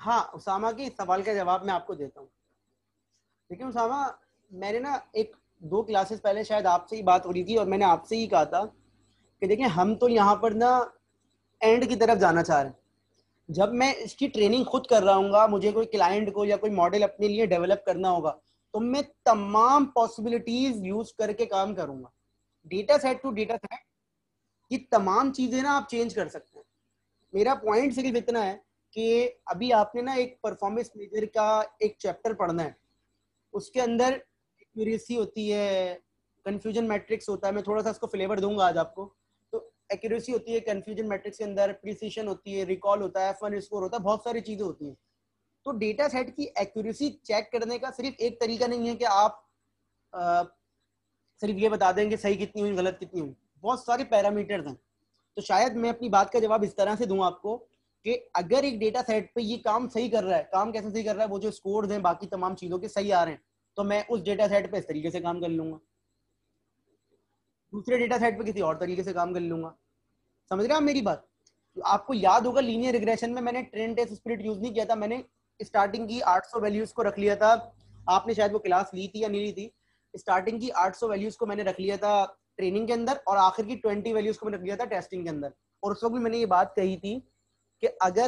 हाँ उसामा के सवाल का जवाब मैं आपको देता हूँ। लेकिन उसामा, मैंने ना एक 2 क्लासेस पहले शायद आपसे ही बात हो रही थी और मैंने आपसे ही कहा था कि देखिए हम तो यहाँ पर ना एंड की तरफ जाना चाह रहे हैं। जब मैं इसकी ट्रेनिंग खुद कर रहा हूँ, मुझे कोई क्लाइंट को या कोई मॉडल अपने लिए डेवलप करना होगा, तो मैं तमाम पॉसिबिलिटीज यूज करके काम करूंगा। Data set to data set ये तमाम चीजें ना आप चेंज कर सकते हैं। मेरा पॉइंट सिर्फ इतना है कि अभी आपने ना एक परफॉर्मेंस मेजर का एक चैप्टर पढ़ना है, उसके अंदर एक्यूरेसी होती है, कंफ्यूजन मैट्रिक्स होता है। मैं थोड़ा सा इसको फ्लेवर दूंगा आज आपको। तो एक्यूरेसी होती है कंफ्यूजन मैट्रिक्स के अंदर, प्रिसिशन होती है, रिकॉल होता है, F1 स्कोर होता है, बहुत सारी चीजें होती हैं। तो डेटा सेट की एक्यूरेसी चेक करने का सिर्फ एक तरीका नहीं है कि आप सिर्फ ये बता देंगे सही कितनी हुई गलत कितनी हुई। बहुत सारे पैरामीटर्स हैं। तो शायद मैं अपनी बात का जवाब इस तरह से दूं आपको कि अगर एक डेटा सेट पे ये काम सही कर रहा है, काम कैसे सही कर रहा है, वो जो स्कोर्स हैं बाकी तमाम चीजों के सही आ रहे हैं, तो मैं उस डेटा सेट पे इस तरीके से काम कर लूंगा, दूसरे डेटा सेट पे किसी और तरीके से काम कर लूंगा। समझ रहे हैं आप मेरी बात? तो आपको याद होगा लीनियर रिग्रेशन में मैंने ट्रेंड टेस्ट स्प्लिट यूज नहीं किया था। मैंने स्टार्टिंग की 800 वैल्यूज को रख लिया था। आपने शायद वो क्लास ली थी या नहीं ली थी। स्टार्टिंग की 800 वैल्यूज को मैंने रख लिया था ट्रेनिंग के अंदर, और आखिर की 20 वैल्यूज को मैंने रख लिया था टेस्टिंग के अंदर। और उस वक्त भी मैंने ये बात कही थी कि अगर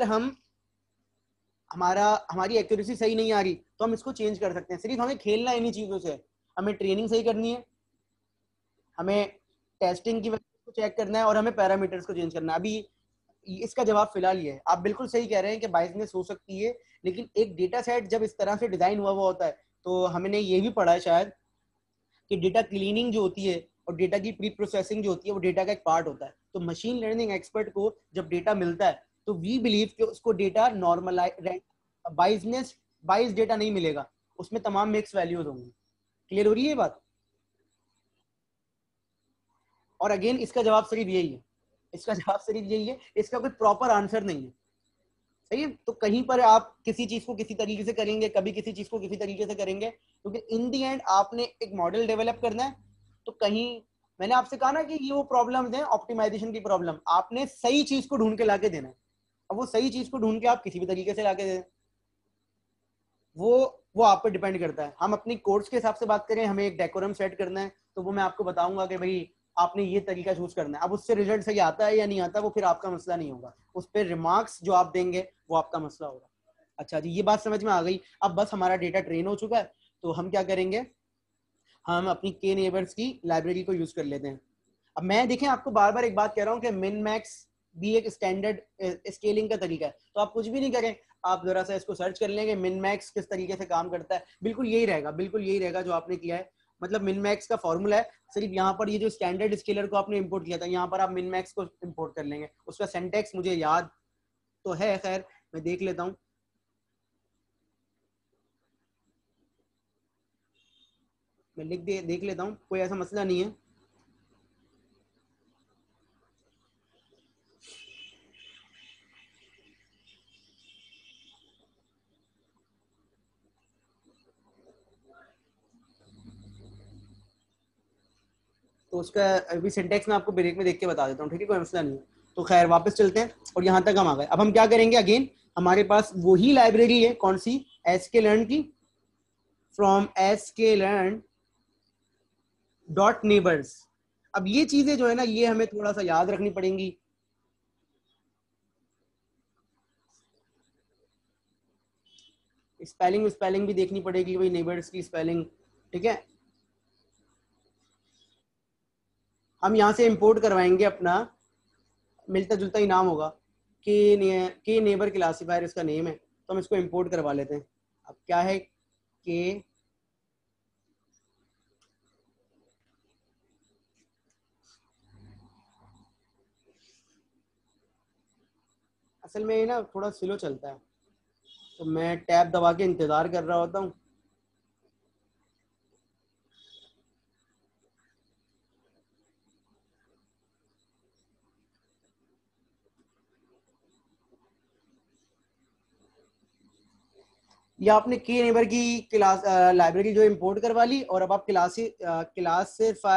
हमारी एक्यूरेसी सही नहीं आ रही तो हम इसको चेंज कर सकते हैं। सिर्फ हमें खेलना है इन्हीं चीजों से। हमें ट्रेनिंग सही करनी है, हमें टेस्टिंग की वैल्यूज को चेक करना है, और हमें पैरामीटर्स को चेंज करना है। अभी इसका जवाब फिलहाल ये है। आप बिल्कुल सही कह रहे हैं कि बायसनेस हो सकती है, लेकिन एक डेटा सेट जब इस तरह से डिजाइन हुआ होता है, तो हमने ये भी पढ़ा है शायद कि डेटा क्लीनिंग जो होती है और डेटा की प्री प्रोसेसिंग जो होती है वो डेटा का एक पार्ट होता है। तो मशीन लर्निंग एक्सपर्ट को जब डेटा मिलता है तो वी बिलीव कि उसको डेटा नॉर्मलाइज बाइस डेटा नहीं मिलेगा, उसमें तमाम मिक्स वैल्यूज होंगी। क्लियर हो रही है ये बात? और अगेन इसका जवाब सिर्फ यही है, इसका जवाब सिर्फ यही है, इसका कोई प्रॉपर आंसर नहीं है। सही है? तो कहीं पर आप किसी चीज को किसी तरीके से करेंगे, कभी किसी चीज को किसी तरीके से करेंगे, क्योंकि इन दी एंड आपने एक मॉडल डेवलप करना है। तो कहीं मैंने आपसे कहा ना कि ये वो प्रॉब्लम्स हैं ऑप्टिमाइजेशन की प्रॉब्लम, आपने सही चीज को ढूंढ के लाके देना है। अब वो सही चीज को ढूंढ के आप किसी भी तरीके से लाके दें, वो वो आप पर डिपेंड करता है। हम अपनी कोर्स के हिसाब से बात करें, हमें एक डेकोरम सेट करना है, तो वो मैं आपको बताऊंगा कि भाई आपने ये तरीका चूज करना है। अब उससे रिजल्ट सही आता है या नहीं आता, वो फिर आपका मसला नहीं होगा। उस पर रिमार्क्स जो आप देंगे वो आपका मसला होगा। अच्छा जी, ये बात समझ में आ गई। अब बस हमारा डेटा ट्रेन हो चुका है, तो हम क्या करेंगे, हम अपनी के नेबर्स की लाइब्रेरी को यूज कर लेते हैं। अब मैं देखें आपको बार बार एक बात कह रहा हूँ कि मिन मैक्स भी एक स्टैंडर्ड स्केलिंग का तरीका है। तो आप कुछ भी नहीं करें, आप जरा सा इसको सर्च कर लेंगे मिन मैक्स किस तरीके से काम करता है। बिल्कुल यही रहेगा, बिल्कुल यही रहेगा जो आपने किया है। मतलब मिन मैक्स का फॉर्मूला है, सिर्फ यहाँ पर ये जो स्टैंडर्ड स्केलर को आपने इंपोर्ट किया था, यहाँ पर आप मिन मैक्स को इंपोर्ट कर लेंगे। उसका सिंटैक्स मुझे याद तो है, खैर मैं देख लेता हूँ। मैं देख लेता हूँ, कोई ऐसा मसला नहीं है। तो उसका अभी सिंटेक्स मैं आपको ब्रेक में देख के बता देता हूँ, ठीक है, कोई मसला नहीं है। तो खैर वापस चलते हैं, और यहाँ तक हम आ गए। अब हम क्या करेंगे, अगेन हमारे पास वही लाइब्रेरी है, कौन सी, sklearn की, फ्रॉम sklearn डॉट नेबर्स। अब ये चीजें जो है ना, ये हमें थोड़ा सा याद रखनी पड़ेंगी। स्पेलिंग भी देखनी पड़ेगी भाई, नेबर्स की स्पेलिंग, ठीक है। हम यहाँ से इंपोर्ट करवाएंगे अपना मिलता जुलता ही नाम होगा, के नेबर क्लासीफायर इसका नेम है, तो हम इसको इंपोर्ट करवा लेते हैं। अब क्या है के, असल में ये ना थोड़ा स्लो चलता है, तो मैं टैब दबा के इंतजार कर रहा होता हूँ। या आपने की नेबर की क्लास लाइब्रेरी जो इंपोर्ट करवा ली, और अब आप क्लास से